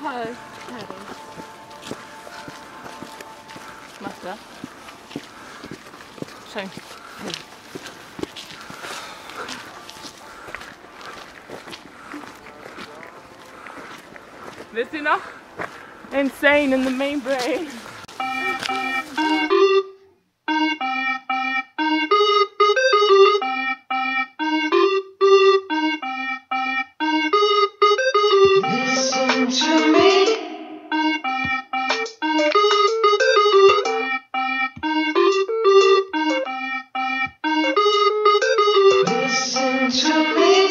här. Matta. Sjönk. This enough? Insane in the main brain. Listen to me. Listen to me.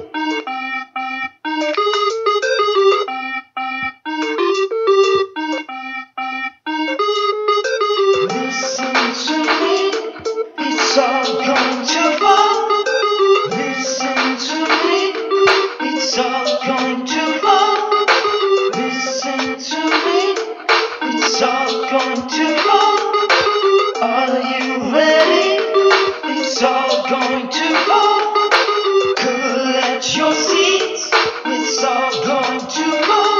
Listen to me. It's all going to fall. Listen to me. It's all going to fall. Listen to me. It's all going to fall. Are you ready? It's all going to fall. Collect your seats. It's all going to fall.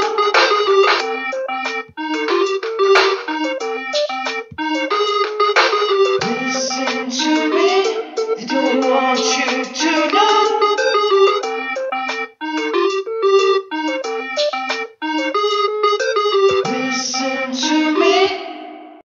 Listen to me. I don't want you to know.